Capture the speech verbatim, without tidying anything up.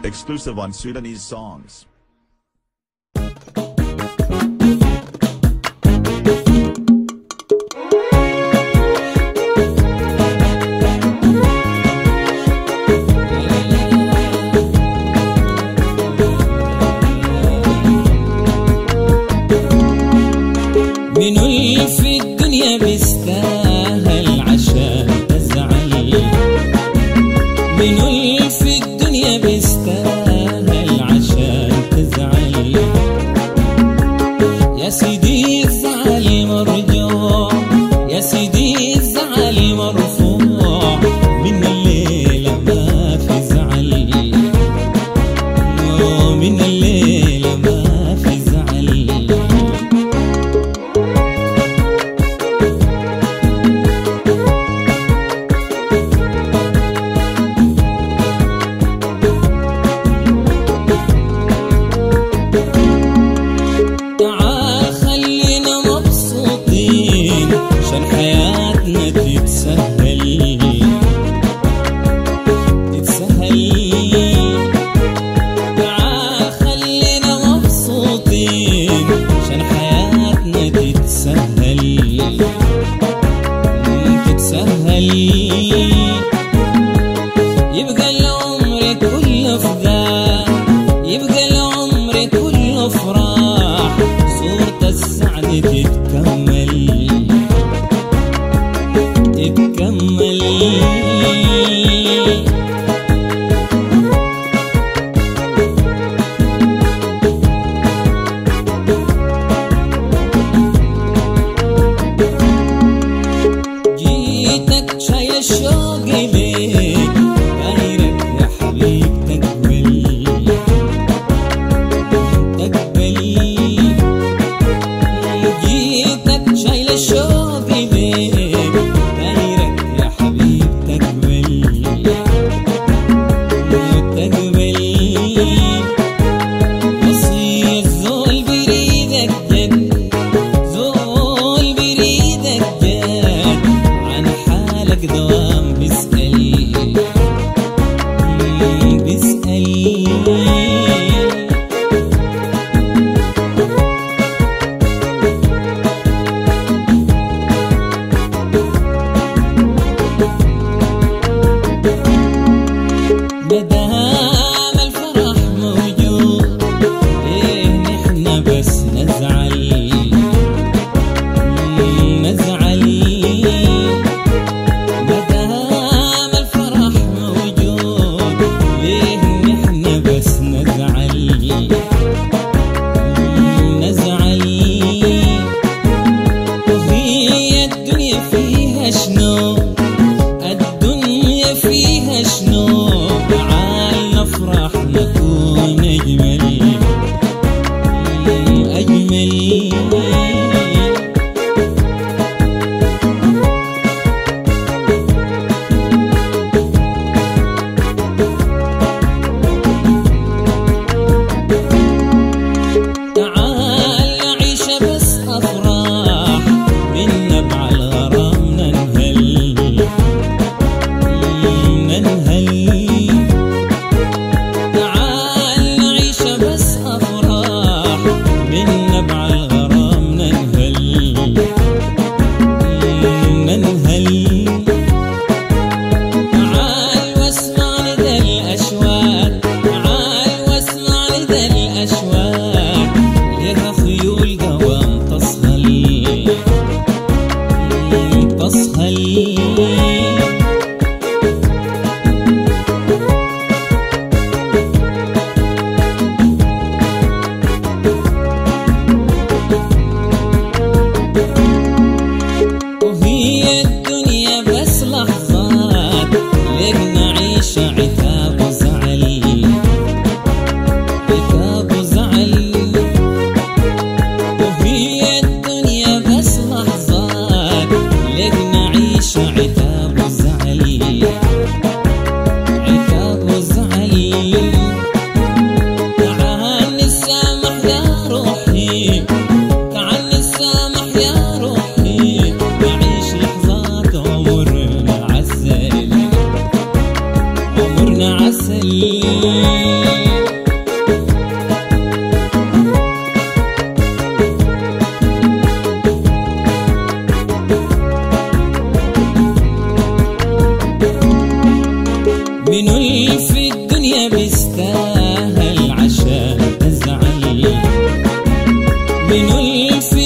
Exclusive on Sudanese Songs. منو اللي في الدنيا بيستاهل عشان تزعل؟ منو اللي في الدنيا بيستاهل عشان تزعل؟ يا سيدي الزعل مرجوع، يا سيدي الزعل مرفوع، من الليلة ما في زعل، من الليلة ما في زعل. عشان حياتنا تتسهل تتسهل، تعال خلينا مبسوطين عشان حياتنا تتسهل تتسهل. يبقى العمر كله فداء، يبقى العمر كله فرح، صورة السعد تتكمل تتكمل. جيتك شايل الشوق ليك، دايرك يا حبيب تقبل تقبل. جيتك شايل الشوق ليك، دايرك يا حبيب تقبل تقبل. وصي الزول بريدك جد، زول بريدك جد، عن حالك دوام بيسأل بيسأل. مدام الفرح موجود، ليه نحن بس نزعل نزعل؟ مدام الفرح موجود، ليه نحن بس نزعل نزعل؟ وهي الدنيا فيها شنو؟ الدنيا فيها شنو؟ تعال نفرح نكون أجمل أجمل. تعال نعيش بس أفراح، من نبع الغرام ننهل ننهل. تعال نعيش بس أفراح، من نبع الغرام ننهل ننهل. تعال واسمع ندى الأشواق، تعال واسمع ندى الأشواق، لها خيول قوام تصهل تصهل. وهي الدنيا بس لحظات، ليك نعيش عتاب وزعل عتاب وزعل. وهي الدنيا بس لحظات، ليك نعيش عتاب بنو